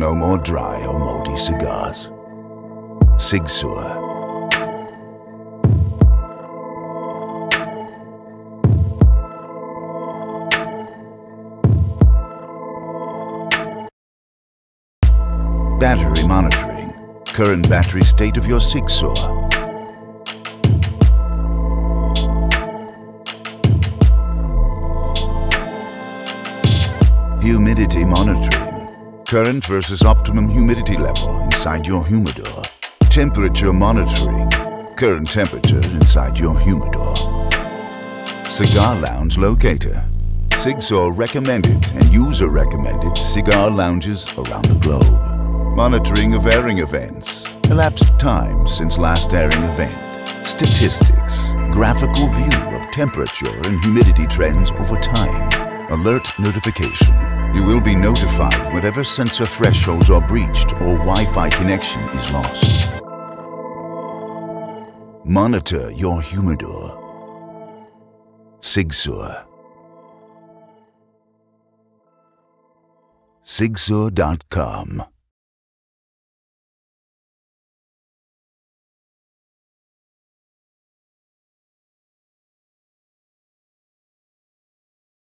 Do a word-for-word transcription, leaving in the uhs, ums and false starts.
No more dry or moldy cigars. Cigsor. Battery monitoring. Current battery state of your Cigsor. Humidity monitoring. Current versus optimum humidity level inside your humidor. Temperature monitoring. Current temperature inside your humidor. Cigar lounge locator. Cigsor recommended and user recommended cigar lounges around the globe. Monitoring of airing events. Elapsed time since last airing event. Statistics. Graphical view of temperature and humidity trends over time. Alert notification. You will be notified whenever sensor thresholds are breached or Wi-Fi connection is lost. Monitor your humidor. Cigsor. Cigsor dot com